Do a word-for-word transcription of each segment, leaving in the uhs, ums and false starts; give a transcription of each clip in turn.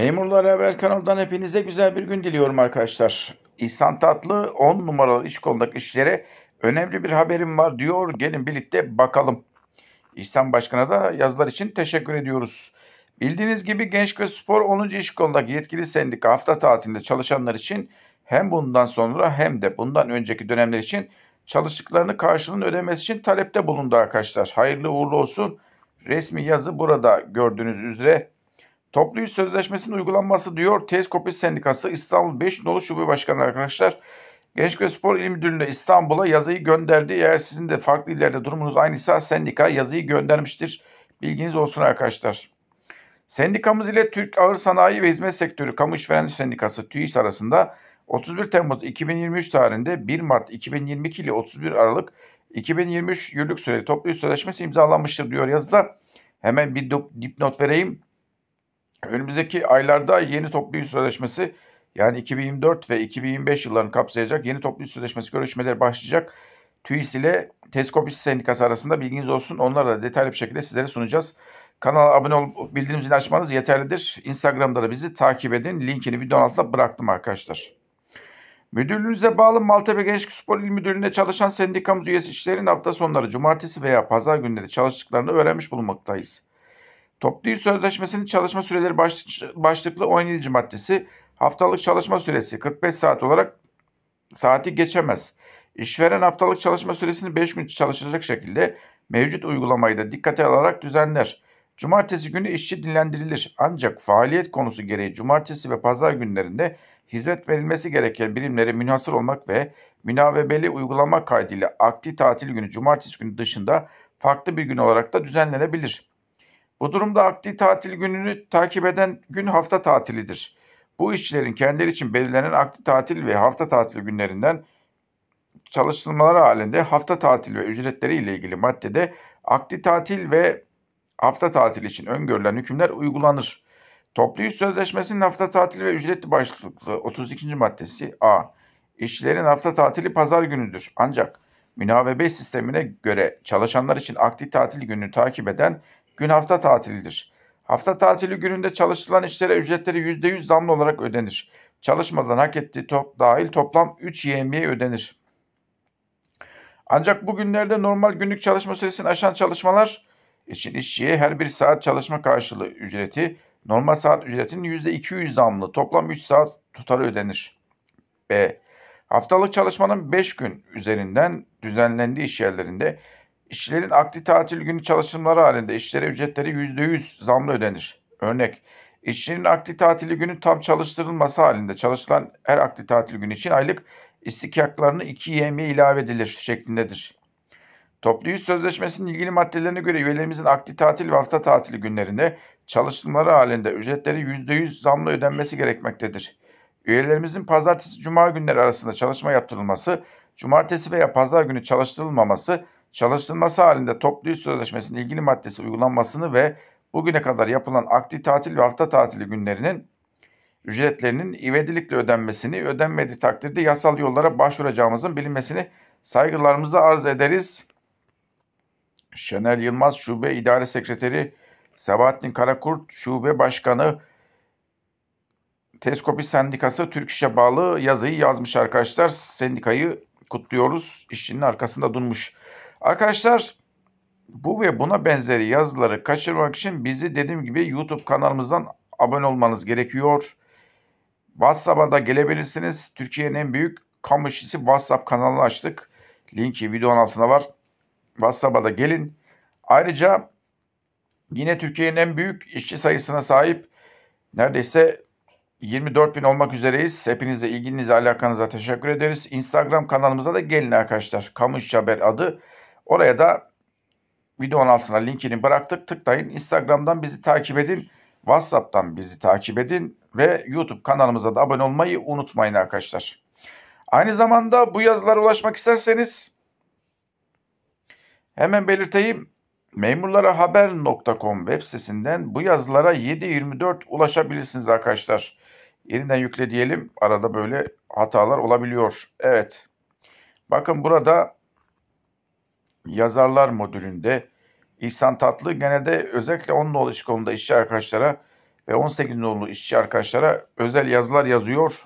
Memurlar Haber kanalından hepinize güzel bir gün diliyorum arkadaşlar. İhsan Tatlı on numaralı iş kolundaki işlere önemli bir haberim var diyor. Gelin birlikte bakalım. İhsan Başkan'a da yazılar için teşekkür ediyoruz. Bildiğiniz gibi Gençlik ve Spor onuncu iş kolundaki yetkili sendika hafta tatilinde çalışanlar için hem bundan sonra hem de bundan önceki dönemler için çalıştıklarını karşılığını ödemesi için talepte bulundu arkadaşlar. Hayırlı uğurlu olsun. Resmi yazı burada gördüğünüz üzere. Toplu iş sözleşmesinin uygulanması diyor Teskopis Sendikası İstanbul beş Nolu Şube Başkanı arkadaşlar. Gençlik ve Spor İl Müdürlüğü'ne İstanbul'a yazıyı gönderdi. Eğer sizin de farklı illerde durumunuz aynıysa sendika yazıyı göndermiştir. Bilginiz olsun arkadaşlar. Sendikamız ile Türk Ağır Sanayi ve Hizmet Sektörü Kamu İşverenleri Sendikası TÜİS arasında otuz bir Temmuz iki bin yirmi üç tarihinde bir Mart iki bin yirmi iki ile otuz bir Aralık iki bin yirmi üç yürürlük süreli toplu iş sözleşmesi imzalanmıştır diyor yazıda. Hemen bir dipnot vereyim. Önümüzdeki aylarda yeni toplu iş sözleşmesi yani iki bin yirmi dört ve iki bin yirmi beş yıllarını kapsayacak yeni toplu iş sözleşmesi görüşmeleri başlayacak. TÜİS ile Teskopis Sendikası arasında bilginiz olsun. Onları da detaylı bir şekilde sizlere sunacağız. Kanala abone olup bildirim zilini açmanız yeterlidir. Instagram'da da bizi takip edin. Linkini videonun altına bıraktım arkadaşlar. Müdürlüğünüze bağlı Maltepe Gençlik Spor İl Müdürlüğü'nde çalışan sendikamız üyesi işçilerin hafta sonları cumartesi veya pazar günleri çalıştıklarını öğrenmiş bulunmaktayız. Toplu iş sözleşmesinin çalışma süreleri başlıklı on yedinci maddesi haftalık çalışma süresi kırk beş saat olarak saati geçemez. İşveren haftalık çalışma süresini beş gün çalışacak şekilde mevcut uygulamayı da dikkate alarak düzenler. Cumartesi günü işçi dinlendirilir. Ancak faaliyet konusu gereği cumartesi ve pazar günlerinde hizmet verilmesi gereken birimlere münhasır olmak ve münavebeli uygulama kaydıyla akdi tatil günü cumartesi günü dışında farklı bir gün olarak da düzenlenebilir. Bu durumda akdi tatil gününü takip eden gün hafta tatilidir. Bu işçilerin kendileri için belirlenen akdi tatil ve hafta tatili günlerinden çalıştırmaları halinde hafta tatili ve ücretleri ile ilgili maddede akdi tatil ve hafta tatili için öngörülen hükümler uygulanır. Toplu iş sözleşmesinin hafta tatili ve ücretli başlıklı otuz ikinci maddesi A. İşçilerin hafta tatili pazar günüdür. Ancak münavebe sistemine göre çalışanlar için akdi tatil gününü takip eden gün hafta tatilidir. Hafta tatili gününde çalışılan işlere ücretleri yüzde yüz zamlı olarak ödenir. Çalışmadan hak ettiği top, dahil toplam üç yevmiye ödenir. Ancak bu günlerde normal günlük çalışma süresini aşan çalışmalar için işçiye her bir saat çalışma karşılığı ücreti normal saat ücretinin yüzde iki yüz zamlı toplam üç saat tutarı ödenir. B. Haftalık çalışmanın beş gün üzerinden düzenlendiği iş yerlerinde İşçilerin akdi tatil günü çalışımları halinde işçilere ücretleri yüzde yüz zamlı ödenir. Örnek, işçinin akdi tatili günü tam çalıştırılması halinde çalışılan her akdi tatil günü için aylık istikaklarını iki yevmiye ilave edilir şeklindedir. Toplu iş sözleşmesinin ilgili maddelerine göre üyelerimizin akdi tatil ve hafta tatili günlerinde çalıştırmaları halinde ücretleri yüzde yüz zamlı ödenmesi gerekmektedir. Üyelerimizin pazartesi cuma günleri arasında çalışma yaptırılması, cumartesi veya pazar günü çalıştırılmaması, çalıştırılması halinde toplu iş sözleşmesinin ilgili maddesi uygulanmasını ve bugüne kadar yapılan akdi tatil ve hafta tatili günlerinin ücretlerinin ivedilikle ödenmesini, ödenmediği takdirde yasal yollara başvuracağımızın bilinmesini saygılarımızla arz ederiz. Şener Yılmaz Şube İdare Sekreteri, Sabahattin Karakurt Şube Başkanı, Teskopis Sendikası Türk İş'e bağlı yazıyı yazmış arkadaşlar. Sendikayı kutluyoruz. İşçinin arkasında durmuş. Arkadaşlar bu ve buna benzeri yazıları kaçırmak için bizi dediğim gibi YouTube kanalımızdan abone olmanız gerekiyor. WhatsApp'a da gelebilirsiniz. Türkiye'nin en büyük kamu işçisi WhatsApp kanalını açtık. Linki videonun altında var. WhatsApp'a da gelin. Ayrıca yine Türkiye'nin en büyük işçi sayısına sahip neredeyse yirmi dört bin olmak üzereyiz. Hepinize ilginize, alakanıza teşekkür ederiz. Instagram kanalımıza da gelin arkadaşlar. Kamu İşçi Haber adı. Oraya da videonun altına linkini bıraktık. Tıklayın. Instagram'dan bizi takip edin. WhatsApp'tan bizi takip edin. Ve YouTube kanalımıza da abone olmayı unutmayın arkadaşlar. Aynı zamanda bu yazılara ulaşmak isterseniz hemen belirteyim. memurlarahaber nokta com web sitesinden bu yazılara yedi yirmi dört ulaşabilirsiniz arkadaşlar. Yeniden yükle diyelim. Arada böyle hatalar olabiliyor. Evet. Bakın burada yazarlar modülünde İhsan Tatlı genelde özellikle on nolu iş kolunda işçi arkadaşlara ve on sekiz nolu işçi arkadaşlara özel yazılar yazıyor.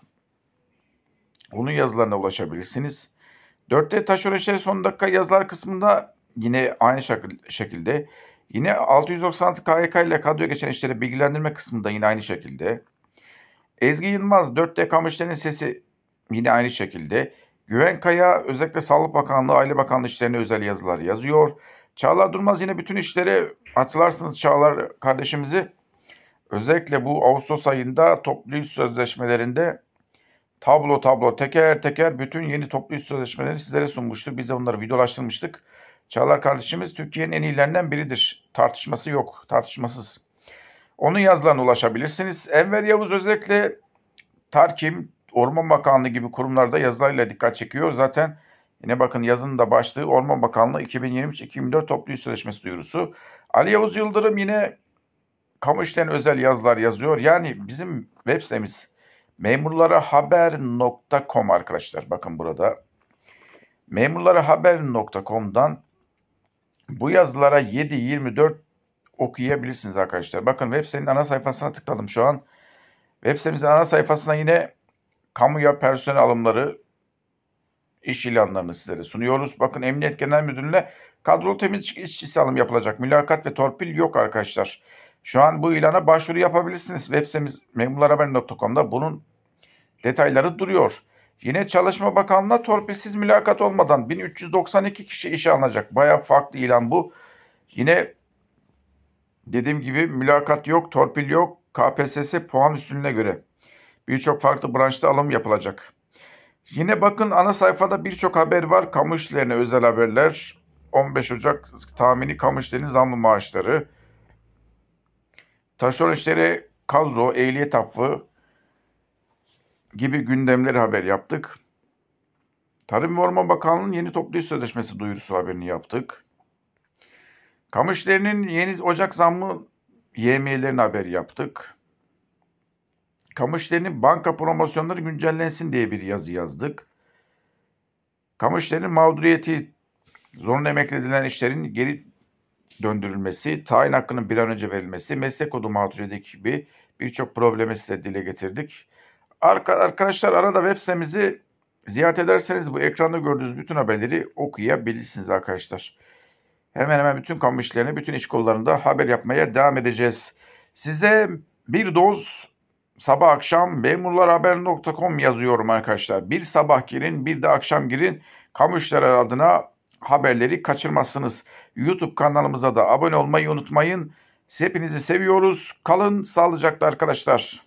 Onun yazılarına ulaşabilirsiniz. dört D taşeron işleri son dakika yazılar kısmında yine aynı şekilde. Yine altı yüz doksan altı K Y K ile kadroya geçen işleri bilgilendirme kısmında yine aynı şekilde. Ezgi Yılmaz dört D kamu işlerinin sesi yine aynı şekilde. Güven Kaya özellikle Sağlık Bakanlığı, Aile Bakanlığı işlerine özel yazılar yazıyor. Çağlar Durmaz yine bütün işleri, hatırlarsınız Çağlar kardeşimizi, özellikle bu Ağustos ayında toplu iş sözleşmelerinde tablo tablo teker teker bütün yeni toplu iş sözleşmelerini sizlere sunmuştu. Biz de onları videolaştırmıştık. Çağlar kardeşimiz Türkiye'nin en iyilerinden biridir. Tartışması yok, tartışmasız. Onun yazılarına ulaşabilirsiniz. Enver Yavuz özellikle Tarkim, Orman Bakanlığı gibi kurumlarda yazılarıyla dikkat çekiyor. Zaten yine bakın yazının da başlığı Orman Bakanlığı iki bin yirmi üç iki bin yirmi dört toplu iş sözleşmesi duyurusu. Ali Yavuz Yıldırım yine kamu işlerine özel yazılar yazıyor. Yani bizim web sitemiz memurlarahaber nokta com arkadaşlar. Bakın burada memurlarahaber nokta com'dan bu yazılara yedi yirmi dört okuyabilirsiniz arkadaşlar. Bakın web sitenin ana sayfasına tıkladım şu an. Web sitemizin ana sayfasına yine kamuya personel alımları, iş ilanlarını sizlere sunuyoruz. Bakın Emniyet Genel Müdürlüğü'ne kadrolu temizlik işçisi alım yapılacak. Mülakat ve torpil yok arkadaşlar. Şu an bu ilana başvuru yapabilirsiniz. Web sitemiz memurlarahaber nokta com'da bunun detayları duruyor. Yine Çalışma Bakanlığı'na torpilsiz mülakat olmadan bin üç yüz doksan iki kişi işe alınacak. Bayağı farklı ilan bu. Yine dediğim gibi mülakat yok, torpil yok. K P S S puan üstünlüğüne göre birçok farklı branşta alım yapılacak. Yine bakın ana sayfada birçok haber var. Kamu işlerine özel haberler. on beş Ocak tahmini kamu işlerinin zamlı maaşları. Taşeron işleri kadro, ehliyet affı gibi gündemleri haber yaptık. Tarım ve Orman Bakanlığı'nın yeni toplu iş sözleşmesi duyurusu haberini yaptık. Kamu işlerinin yeni Ocak zammı Y M'lerini haber yaptık. Kamu işlerinin banka promosyonları güncellensin diye bir yazı yazdık. Kamu işlerinin mağduriyeti, zorunlu emekli edilen işlerin geri döndürülmesi, tayin hakkının bir an önce verilmesi, meslek kodu mağduriyeti gibi birçok problemi size dile getirdik. Arkadaşlar arada web sitemizi ziyaret ederseniz bu ekranda gördüğünüz bütün haberleri okuyabilirsiniz arkadaşlar. Hemen hemen bütün kamu işlerine, bütün iş kollarında haber yapmaya devam edeceğiz. Size bir doz sabah akşam memurlarhaber nokta com yazıyorum arkadaşlar. Bir sabah girin, bir de akşam girin. Kamu işleri adına haberleri kaçırmazsınız. YouTube kanalımıza da abone olmayı unutmayın. Hepinizi seviyoruz. Kalın sağlıcakla arkadaşlar.